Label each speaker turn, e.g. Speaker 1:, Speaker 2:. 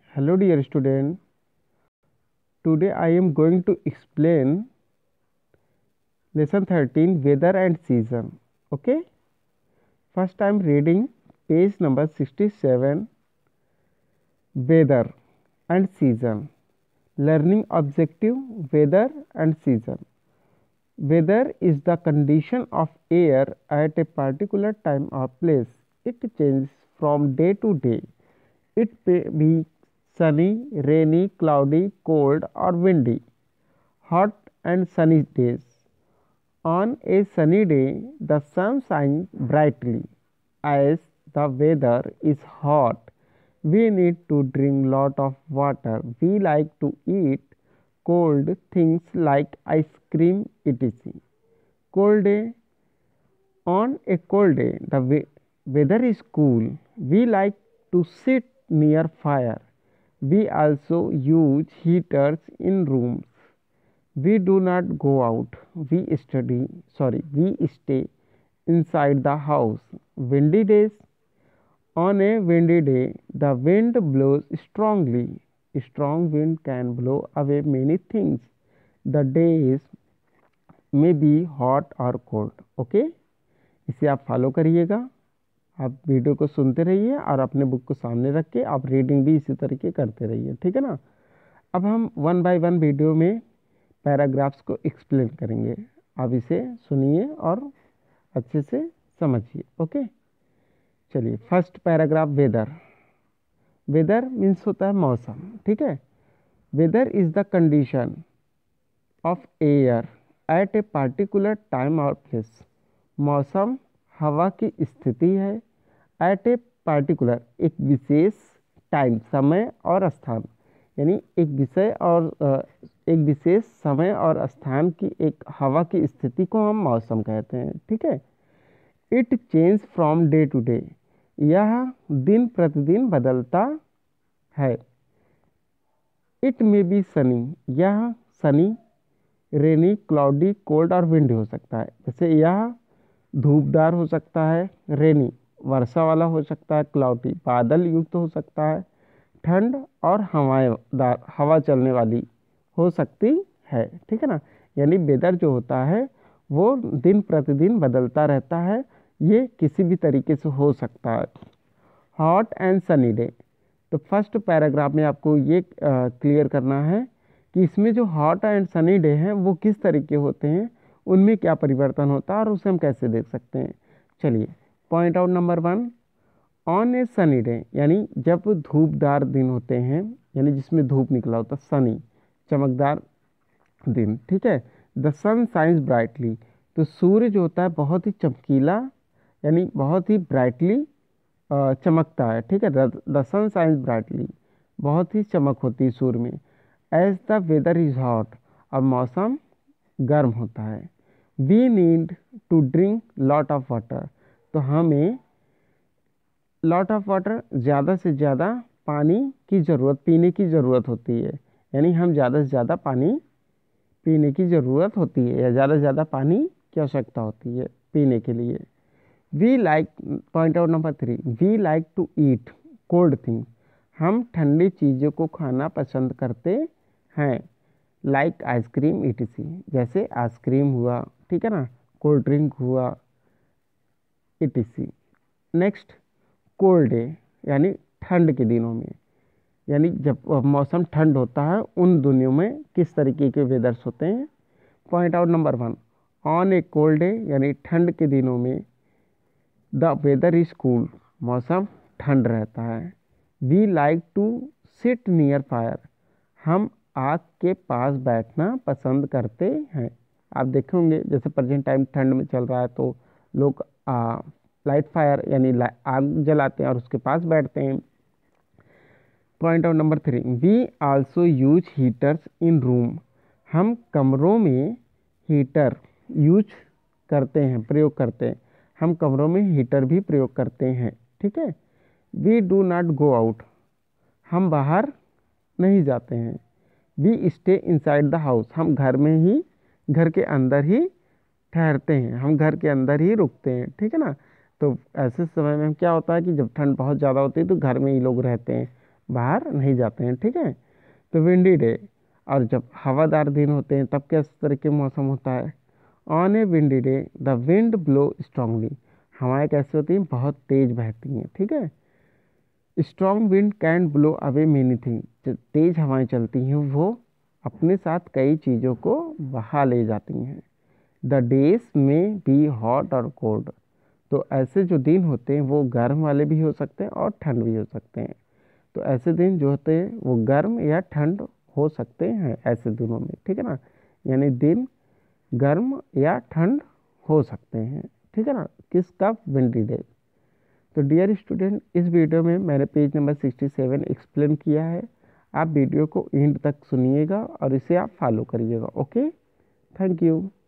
Speaker 1: Hello dear student, today I am going to explain lesson 13 weather and season. Okay, first I am reading page number 67, weather and season. Learning objective, weather and season. Weather is the condition of air at a particular time or place. It changes from day to day. It may be sunny, rainy, cloudy, cold or windy. Hot and sunny days. On a sunny day, the sun shines brightly. As the weather is hot, we need to drink lot of water. We like to eat cold things like ice cream, etc. Cold day. On a cold day, the weather is cool. We like to sit near fire. We also use heaters in rooms. We do not go out. We stay inside the house. Windy days. On a windy day, the wind blows strongly. Strong wind can blow away many things. The days may be hot or cold. Okay? इसे आप follow करिएगा। आप video को सुनते रहिए और अपने book को सामने रख के आप रीडिंग भी इसी तरीके करते रहिए। ठीक है ना। अब हम 1 बाय 1 वीडियो में पैराग्राफ्स को एक्सप्लेन करेंगे। आप इसे सुनिए और अच्छे से समझिए। ओके, चलिए first paragraph weather. Weather means होता है मौसम। ठीक है। Weather is the condition of air at a particular time और प्लेस। मौसम हवा की स्थिति है एट ए पार्टिकुलर, एक विशेष टाइम, समय और स्थान, यानी एक विशेष समय और स्थान की एक हवा की स्थिति को हम मौसम कहते हैं। ठीक है। It change from day to day, यह दिन प्रतिदिन बदलता है। इट मे बी सनी, यह सनी, रेनी, क्लाउडी, कोल्ड और विंडी हो सकता है। जैसे यह धूपदार हो सकता है, रेनी वर्षा वाला हो सकता है, क्लाउडी बादल युक्त हो सकता है, ठंड और हवाएदार हवा चलने वाली हो सकती है। ठीक है ना। यानी वेदर जो होता है वो दिन प्रतिदिन बदलता रहता है, ये किसी भी तरीके से हो सकता है। Hot and sunny day. तो फर्स्ट पैराग्राफ में आपको ये क्लियर करना है कि इसमें जो हॉट एंड सनी डे हैं वो किस तरीके होते हैं, उनमें क्या परिवर्तन होता है और उसे हम कैसे देख सकते हैं। चलिए point out number 1, on a sunny day, यानी जब धूपदार दिन होते हैं, यानी जिसमें धूप निकला होता, सनी चमकदार दिन। ठीक है। द सन शाइन्स ब्राइटली, तो सूर्य जो होता है बहुत ही चमकीला, यानी बहुत ही ब्राइटली चमकता है। ठीक है। द सन शाइन्स ब्राइटली, बहुत ही चमक होती है सूर्य में। As the weather is hot, और मौसम गर्म होता है। We need to drink lot of water, तो हमें लॉट ऑफ वाटर, ज़्यादा से ज़्यादा पानी की ज़रूरत, पीने की ज़रूरत होती है। यानी हम ज़्यादा से ज़्यादा पानी पीने की ज़रूरत होती है, या ज़्यादा से ज़्यादा पानी की आवश्यकता होती है पीने के लिए। We like, point out number 3, we like to eat cold thing, हम ठंडी चीज़ों को खाना पसंद करते हैं। लाइक आइसक्रीम etc, जैसे आइसक्रीम हुआ, ठीक है ना, कोल्ड ड्रिंक हुआ etc। नेक्स्ट कोल्ड डे, यानी ठंड के दिनों में, यानी जब मौसम ठंड होता है उन दिनों में किस तरीके के वेदर्स होते हैं। Point out number 1, on a cold day, यानी ठंड के दिनों में द वेदर इज कूल, मौसम ठंड रहता है। We like to sit near fire, हम आग के पास बैठना पसंद करते हैं। आप देखे होंगे जैसे प्रेजेंट टाइम ठंड में चल रहा है तो लोग लाइट फायर यानी आग जलाते हैं और उसके पास बैठते हैं। Point out number 3, we also use heaters in room, हम कमरों में हीटर यूज करते हैं, प्रयोग करते हैं। हम कमरों में हीटर भी प्रयोग करते हैं। ठीक है। We do not go out, हम बाहर नहीं जाते हैं। We stay inside the house, हम घर में ही, घर के अंदर ही ठहरते हैं, हम घर के अंदर ही रुकते हैं। ठीक है ना। तो ऐसे समय में क्या होता है कि जब ठंड बहुत ज़्यादा होती है तो घर में ही लोग रहते हैं, बाहर नहीं जाते हैं, ठीक है। तो विंडी डे, और जब हवादार दिन होते हैं तब किस तरह के मौसम होता है। On a windy day the wind blow strongly, हवाएं कैसे होती हैं, बहुत तेज बहती हैं, ठीक है। Strong wind can blow away many thing, जो तेज हवाएं चलती हैं वो अपने साथ कई चीज़ों को बहा ले जाती हैं। The days may be hot और कोल्ड, तो ऐसे जो दिन होते हैं वो गर्म वाले भी हो सकते हैं और ठंड भी हो सकते हैं। तो ऐसे दिन जो होते हैं वो गर्म या ठंड हो सकते हैं ऐसे दिनों में, ठीक है ना। यानी दिन गर्म या ठंड हो सकते हैं, ठीक है ना, किसका, विंडी डे। तो डियर स्टूडेंट, इस वीडियो में मैंने पेज नंबर 67 एक्सप्लेन किया है। आप वीडियो को एंड तक सुनिएगा और इसे आप फॉलो करिएगा। Okay, thank you.